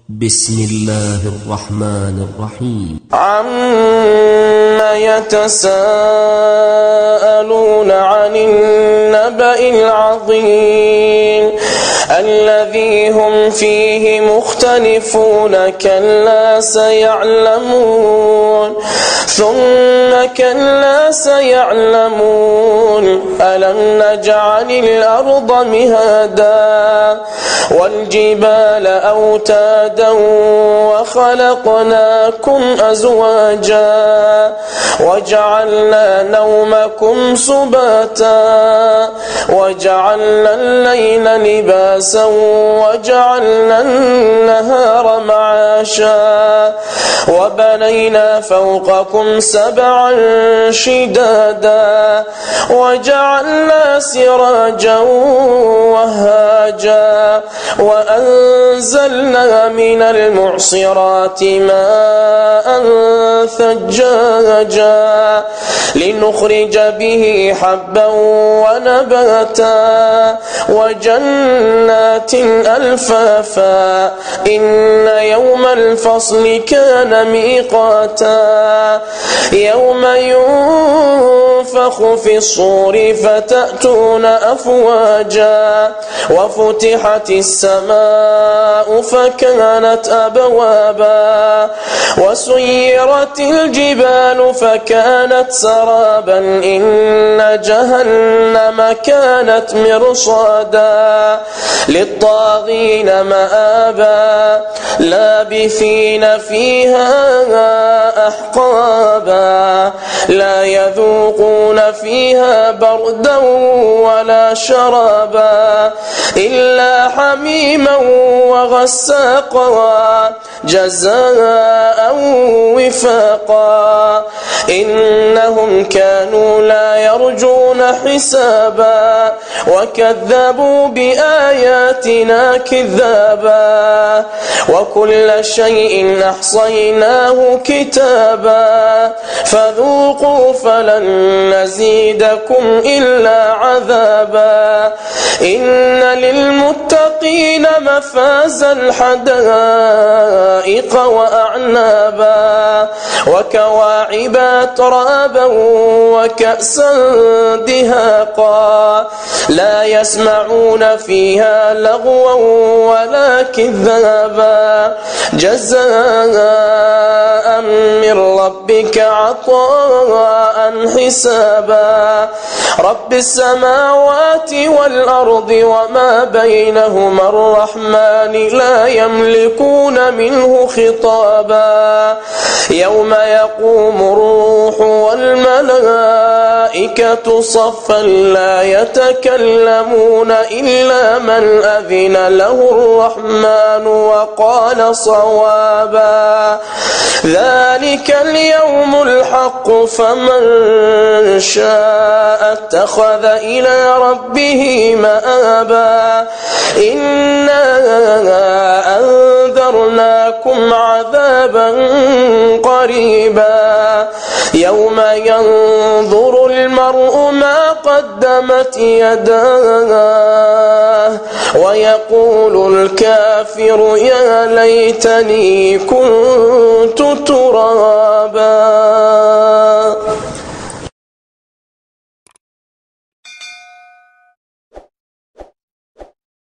بسم الله الرحمن الرحيم. عما يتساءلون عن النبأ العظيم الذي هم فيه مختلفون كلا سيعلمون ثم كلا سيعلمون ألم نجعل الأرض مهادا والجبال أوتادا وخلقناكم أزواجا وجعلنا نومكم سباتا وجعلنا الليل لباسا وجعلنا النهار معاشا وبنينا فوقكم سبعا شدادا وجعلنا سراجا وهاجا وأنزلنا من المعصرات ماء ثجاجا لنخرج به حبا ونباتا وجنات ألفافا إن يوم الفصل كان ميقاتا يوم ينفخ في الصور فتأتون أفواجا وفتحت السماء فكانت أبوابا وسيرت الجبال فكانت سرابا إن جهنم كانت مرصادا للطاغين مآبا لابثين فيها أحقابا لا يذوقون فيها بردا ولا شرابا إلا حميما وغساقا جزاء وفاقا إنهم كانوا لا يرجون حسابا وكذبوا بآياتنا كذابا وكل شيء أحصيناه كتابا فذوقوا فلن نزيدكم إلا عذابا إن للمتقين مفازا حدائق وأعنابا وكواعب أترابا وكأسا دهاقا لا يسمعون فيها لغوا ولا كذابا جزاء من ربك عطاء حسابا رب السماوات والأرض وما بينهما الرحمن لا يملكون منه خطابا يوم يقوم الروح والملائكة صفا لا يتكلمون إلا من أذن له الرحمن وقال صوابا ذلك اليوم الحق فمن شاء اتخذ إلى ربه مآبا إنا أنذرناكم عذابا قريبا يوم ينظر المرء ما قدمت يداه ويقول الكافر يا ليتني كنت ترابا.